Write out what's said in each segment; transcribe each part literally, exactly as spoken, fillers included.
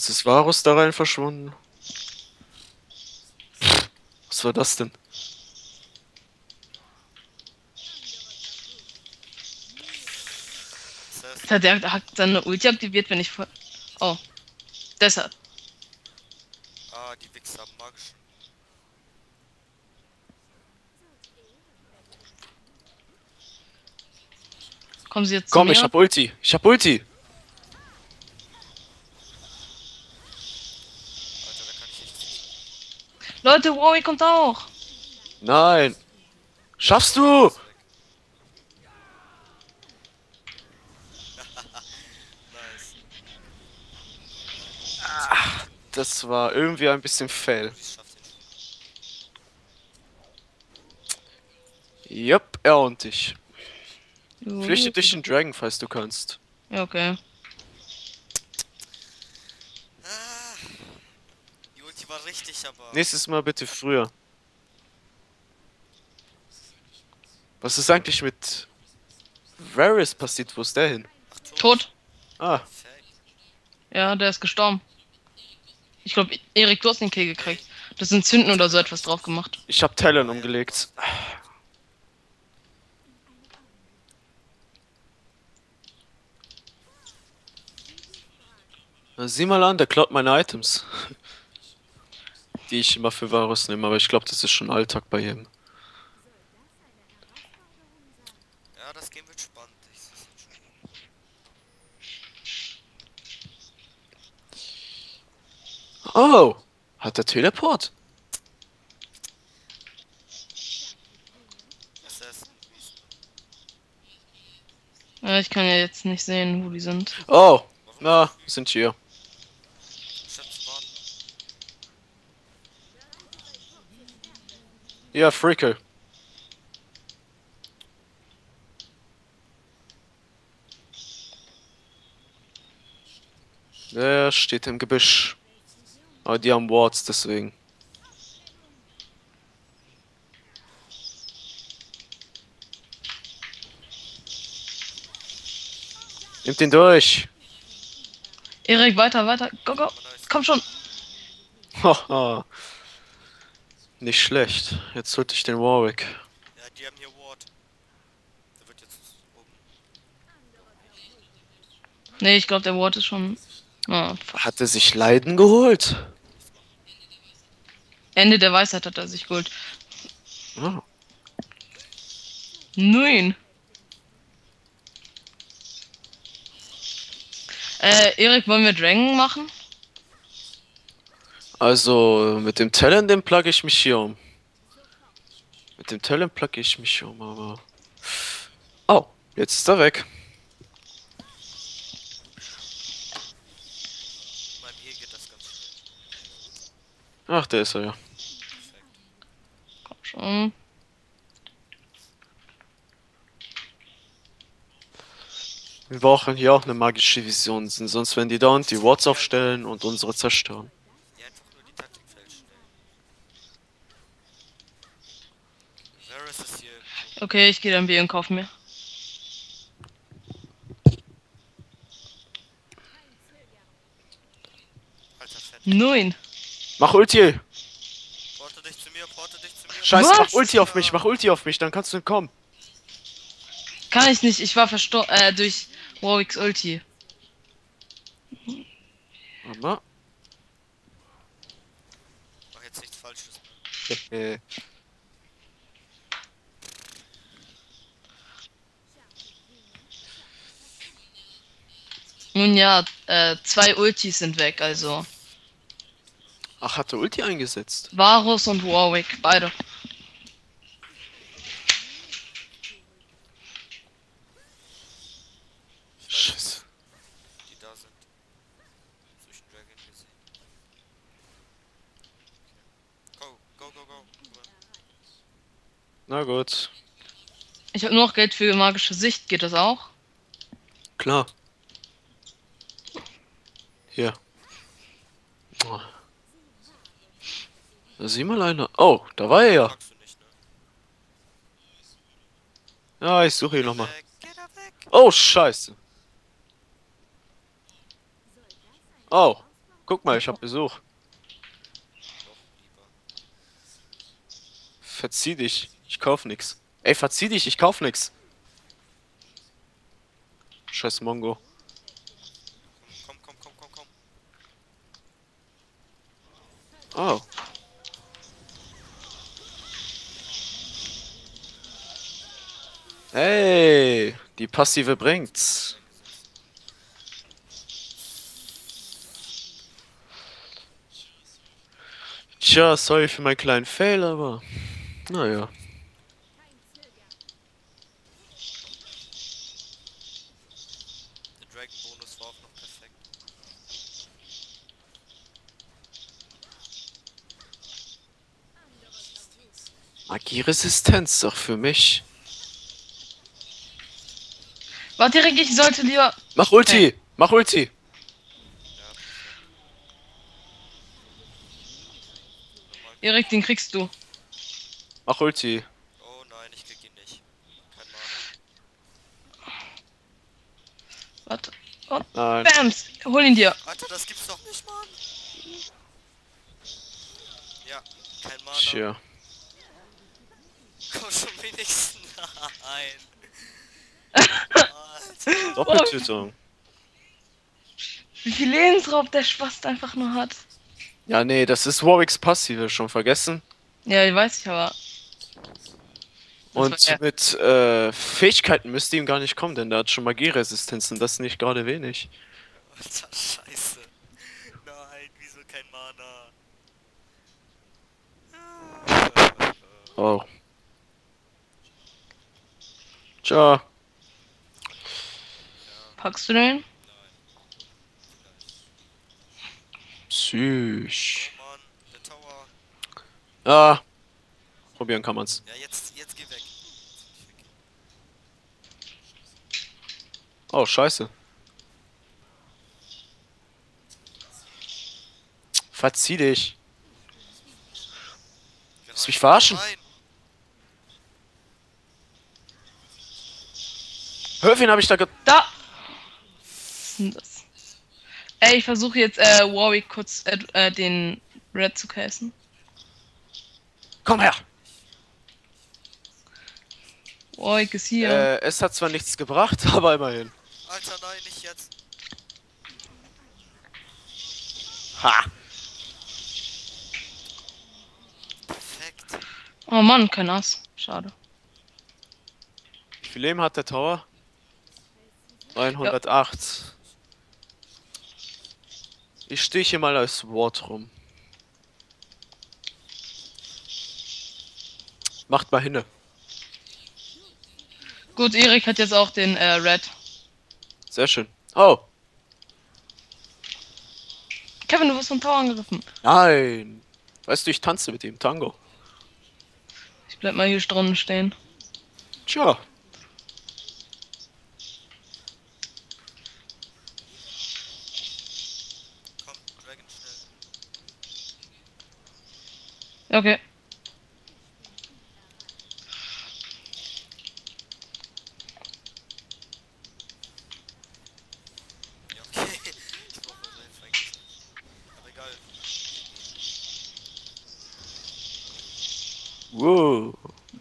Jetzt ist Varus da rein verschwunden. Was war das denn? Das hat der hat seine Ulti aktiviert, wenn ich vor. Oh. Deshalb. Ah, die Wichser haben magisch. Kommen Sie jetzt Komm, zu mir? ich hab Ulti. Ich hab Ulti. Alter, da kann ich nicht. Leute, Warwick kommt auch. Nein. Schaffst du? Ist weg. Nice. Das war irgendwie ein bisschen fail. Luis schafft den schon. Jupp, er und ich. Jo, Flüchte jo, dich in Dragon, falls du kannst. Ja, okay. Ah, die Ulti war richtig, aber. Nächstes Mal bitte früher. Was ist eigentlich mit Varus passiert? Wo ist der hin? Ach, Tot. Ah, Perfekt. Ja, der ist gestorben. Ich glaube, Erik, du hast den Kill gekriegt. Das sind Zünden oder so etwas drauf gemacht. ich hab Talon umgelegt. Na, sieh mal an, der klaut meine Items. Die ich immer für Varus nehme, aber ich glaube, das ist schon Alltag bei ihm. Ja, das Game wird spannend. Ich seh's jetzt schon. Oh, hat er Teleport? S S. Ja, ich kann ja jetzt nicht sehen, wo die sind. Oh, na, sind hier. Schätze warten. Ja, Freaker. Der steht im Gebüsch. Aber die haben Wards, deswegen. Nimmt ihn durch. Erik, weiter, weiter. Go, go. Aber nice. Komm schon. Haha. Nicht schlecht. Jetzt holte ich den Warwick. Ja, die haben hier Ward. Der wird jetzt oben. Nee, ich glaube, der Ward ist schon. Ah, fuck. Hat er sich Leiden geholt? Ende der Weisheit hat er sich geholt. Oh. Nein. Äh, Erik, wollen wir Dragon machen? Also, mit dem Talent, den plug ich mich hier um. Mit dem Talent plug ich mich um, aber... Oh, jetzt ist er weg. Beim E geht das ganz schnell. Ach, der ist er ja. Perfekt. Komm schon. Wir brauchen hier auch eine magische Vision, sonst werden die dauernd die Wards aufstellen und unsere zerstören. Die einfach nur die Taktik falsch stellen. Varus ist hier. Okay, ich gehe dann B und kaufe mir. Alter Fett. Nein. Mach Ulti! Porte dich zu mir, porte dich zu mir. Scheiße, Was? mach Ulti auf mich, mach Ulti auf mich, dann kannst du entkommen. Kann ich nicht. Ich war verstorben. Äh, durch Warwicks Ulti. Aber... Mach jetzt nichts Falsches. Äh, Nun ja, äh, zwei Ultis sind weg, also. Ach, hat er Ulti eingesetzt? Varus und Warwick, beide. Scheiße. Die da sind. Zwischen Dragon gesehen. Go, go, go, go. Na gut. Ich habe nur noch Geld für magische Sicht. Geht das auch? Klar. Hier. Oh. Da sieh mal einer. Oh, da war er ja. Magst du nicht, ne? Ja, ich suche ihn nochmal. Weg, geh da weg. Oh, scheiße. Oh, Guck mal, ich hab Besuch. Doch, lieber. Verzieh dich. Ich kauf nix. Ey, verzieh dich, ich kauf nix. Scheiß Mongo. Komm, komm, komm, komm, komm. Oh. Hey, die Passive bringt's. Tja, sorry für meinen kleinen Fail, aber naja. Der Dragon Bonus war auch noch perfekt. Magieresistenz auch für mich. Warte, Erik, ich sollte lieber. Mach Ulti! Mach Ulti! Erik, den kriegst du. Mach Ulti. Oh nein, ich krieg ihn nicht. Kein Mana. Warte. Und Nein. Bams! Hol ihn dir. Alter, das gibt's doch nicht, Mann. Ja, kein Mana. Tja. Komm schon wenigstens. Nein. Alter. Doppeltötung. Wie viel Lebensraub der Spast einfach nur hat. Ja, nee, das ist Warwicks Passive, schon vergessen. Ja, ich weiß ich aber. Und war er. mit äh, Fähigkeiten müsste ihm gar nicht kommen, denn der hat schon Magieresistenz und das nicht gerade wenig. Alter, scheiße. Nein, wieso kein Mana? Oh. Tja. Packst du den? Psych. Oh Mann, der Tower. Ah. Probieren kann man's. Ja, jetzt, jetzt geh weg. Oh, scheiße. Verzieh dich. Willst du mich verarschen? Nein. Hör, wen hab ich da ge... Da! Was ist denn das? Ey, ich versuche jetzt äh, Warwick kurz äh, äh, den Red zu casten. Komm her! Warwick ist hier. Äh, es hat zwar nichts gebracht, aber immerhin. Alter, nein, nicht jetzt. Ha! Perfekt. Oh Mann, kein Ass. Schade. Wie viel Leben hat der Tower? neunhundertacht. Ich stehe hier mal als Ward rum. Macht mal hinne. Gut, Erik hat jetzt auch den äh, Red. Sehr schön. Oh! Kevin, du wirst vom Tower angegriffen. Nein! Weißt du, ich tanze mit ihm Tango. Ich bleib mal hier drinnen stehen. Tja. Komm, Dragon schnell. Ja, okay. Ja, okay. Ich brauch mal selbst eigentlich. Aber egal. Wow.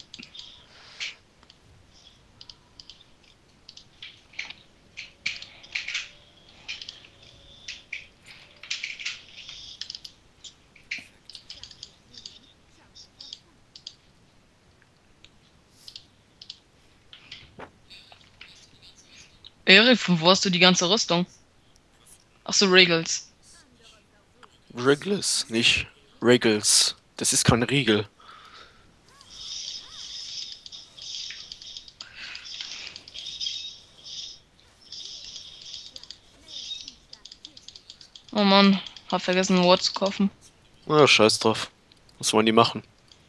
Erik, von wo hast du die ganze Rüstung? Ach so, Regals. Wriggles, nicht Wriggles. Das ist kein Riegel. Oh Mann, hab vergessen, ein Ward zu kaufen. Na, scheiß drauf. Was wollen die machen?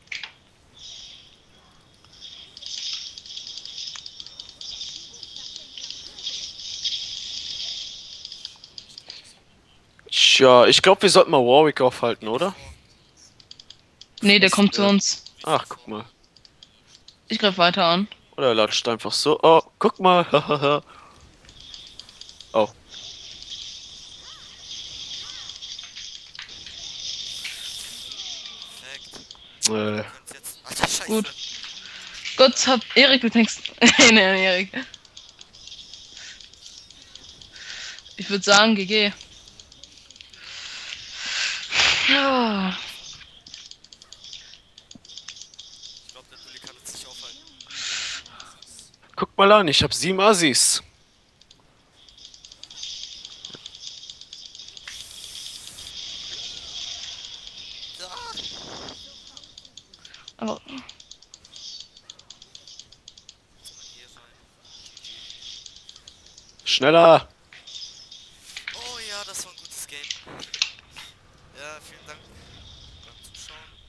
Tja, ich glaube, wir sollten mal Warwick aufhalten, oder? Nee, der kommt zu Ja. uns. Ach, guck mal. Ich greif weiter an. Oder er latscht einfach so. Oh, guck mal. Oh. Äh, Könnt's jetzt. Alter, Scheiße. Gut. Gott hat Erik, du denkst. Nein, Erik. Ich würde sagen, G G. Ja. Ich glaube, der Bulli kann jetzt nicht aufhalten. guck mal an, ich hab sieben Assis. Ah, Aber soll man hier rein? Schneller! Oh ja, das war ein gutes Game. Ja, vielen Dank beim Zuschauen.